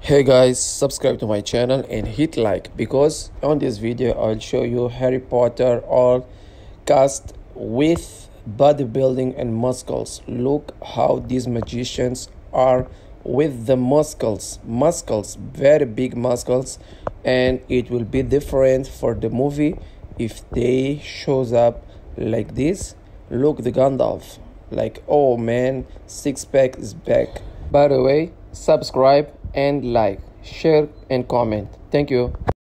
Hey guys, subscribe to my channel and hit like, because on this video I'll show you Harry Potter all cast with bodybuilding and muscles. Look how these magicians are with the muscles, very big muscles, and it will be different for the movie if they shows up like this. Look the Gandalf, like, oh man, six pack is back. By the way, subscribe and like, share and comment. Thank you.